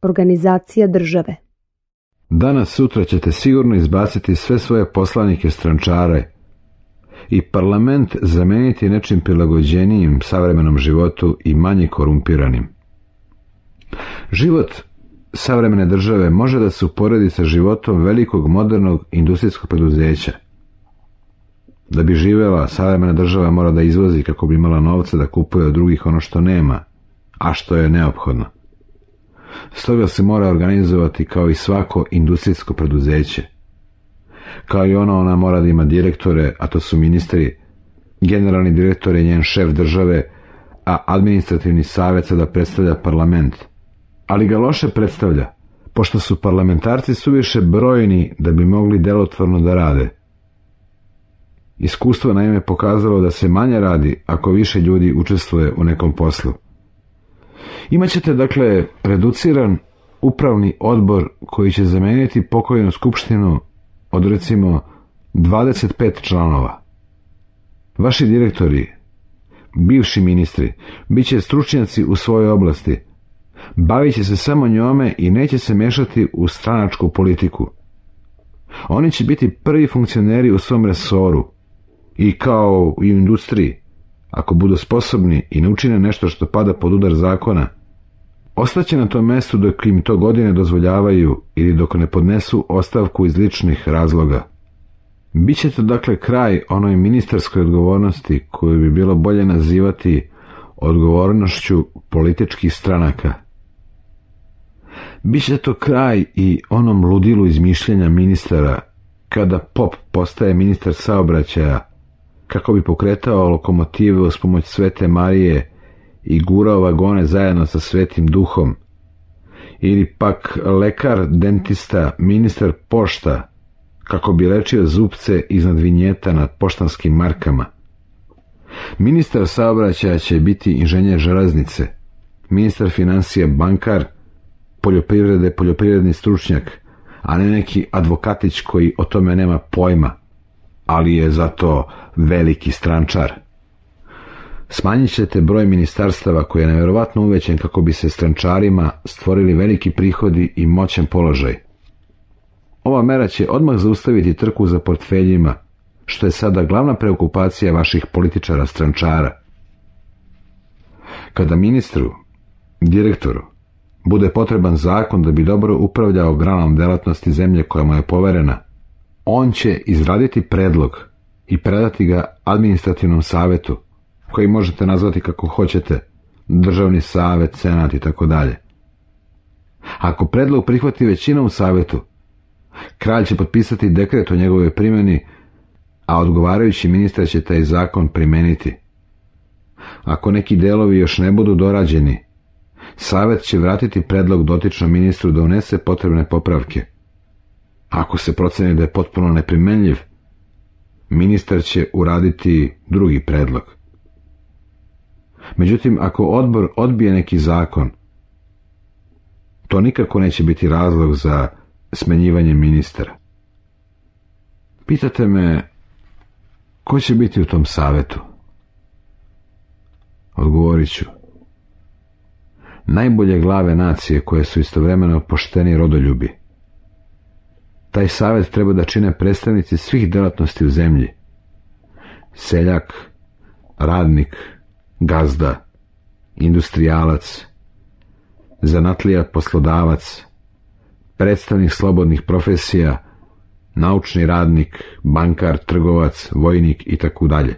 Organizacija države. Danas sutra ćete sigurno izbaciti sve svoje poslanike strančare i parlament zameniti nečim prilagođenijim savremenom životu i manje korumpiranim. Život savremene države može da se uporedi sa životom velikog modernog industrijskog preduzeća. Da bi živjela, savremena država mora da izvozi kako bi imala novca da kupuje od drugih ono što nema, a što je neophodno. Stoga se mora organizovati kao i svako industrijsko preduzeće. Kao i ona mora da ima direktore, a to su ministri, generalni direktor je njen šef države, a administrativni savjet sada predstavlja parlament. Ali ga loše predstavlja, pošto su parlamentarci suviše brojni da bi mogli delotvorno da rade. Iskustvo naime pokazalo da se manje radi ako više ljudi učestvuje u nekom poslu. Imaćete dakle reduciran upravni odbor koji će zameniti pokojnu skupštinu od recimo 25 članova. Vaši direktori, bivši ministri, bit će stručnjaci u svojoj oblasti, bavit će se samo njome i neće se mešati u stranačku politiku. Oni će biti prvi funkcioneri u svom resoru i kao i u industriji, ako budu sposobni i ne učine nešto što pada pod udar zakona, ostaće na tom mjestu dok im to godine dozvoljavaju ili dok ne podnesu ostavku iz ličnih razloga. Biće to dakle kraj onoj ministarskoj odgovornosti koju bi bilo bolje nazivati odgovornošću političkih stranaka. Biće to kraj i onom ludilu izmišljenja ministara kada pop postaje ministar saobraćaja kako bi pokretao lokomotive uz pomoć Svete Marije i gurao vagone zajedno sa Svetim Duhom, ili pak lekar, dentista, ministar pošta kako bi lečio zupce iznad vinjeta nad poštanskim markama. Ministar saobraćaja će biti inženjer železnice, ministar financija bankar, poljoprivrede poljoprivredni stručnjak, a ne neki advokatić koji o tome nema pojma, ali je zato veliki strančar. Smanjit ćete broj ministarstava koji je nevjerovatno uvećan kako bi se strančarima stvorili veliki prihodi i moćan položaj. Ova mera će odmah zaustaviti trku za portfeljima, što je sada glavna preokupacija vaših političara strančara. Kada ministru, direktoru, bude potreban zakon da bi dobro upravljao granom delatnosti zemlje koja mu je poverena, on će izraditi predlog i predati ga administrativnom savetu, koji možete nazvati kako hoćete, državni savet, senat i tako dalje. Ako predlog prihvati većina u savetu, kralj će potpisati dekret o njegovoj primjeni, a odgovarajući ministar će taj zakon primeniti. Ako neki delovi još ne budu dorađeni, savet će vratiti predlog dotičnom ministru da unese potrebne popravke. Ako se proceni da je potpuno neprimenljiv, ministar će uraditi drugi predlog. Međutim, ako odbor odbije neki zakon, to nikako neće biti razlog za smenjivanje ministara. Pitate me, ko će biti u tom savetu? Odgovorit ću. Najbolje glave nacije koje su istovremeno pošteni rodoljubi. Taj savet treba da čine predstavnici svih delatnosti u zemlji. Seljak, radnik, gazda, industrijalac, zanatlija, poslodavac, predstavnik slobodnih profesija, naučni radnik, bankar, trgovac, vojnik i tako dalje.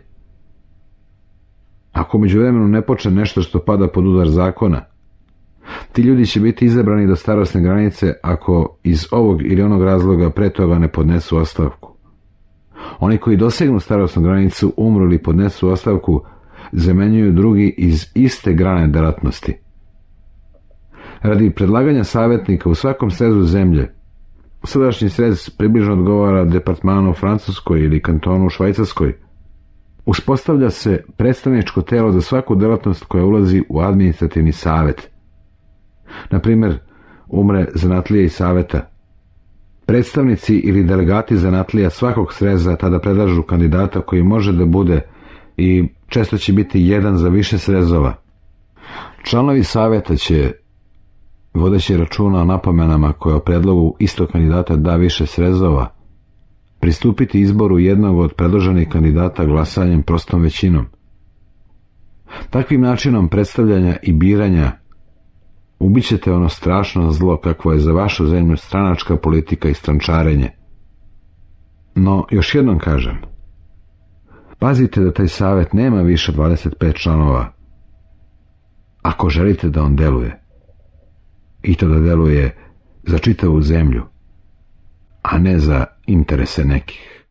Ako međuvremenu ne počne nešto što pada pod udar zakona, ti ljudi će biti izabrani do starosne granice ako iz ovog ili onog razloga pre toga ne podnesu ostavku. Oni koji dosegnu starosnu granicu, umru ili podnesu ostavku, zamenjuju drugi iz iste grane delatnosti. Radi predlaganja savjetnika u svakom srezu zemlje, sadašnji srez približno odgovara departmanu u Francuskoj ili kantonu u Švajcarskoj, uspostavlja se predstavničko telo za svaku delatnost koja ulazi u administrativni savjet. Na primjer, umre zanatlija i saveta. Predstavnici ili delegati zanatlija svakog sreza tada predlažu kandidata koji može da bude i često će biti jedan za više srezova. Članovi savjeta će vodeći računa o napomenama koje o predlogu istog kandidata da više srezova, pristupiti izboru jednog od predloženih kandidata glasanjem prostom većinom. Takvim načinom predstavljanja i biranja ubićete ono strašno zlo kakvo je za vašu zemlju stranačka politika i strančarenje. No, još jednom kažem, pazite da taj savjet nema više 25 članova, ako želite da on deluje. I to da deluje za čitavu zemlju, a ne za interese nekih.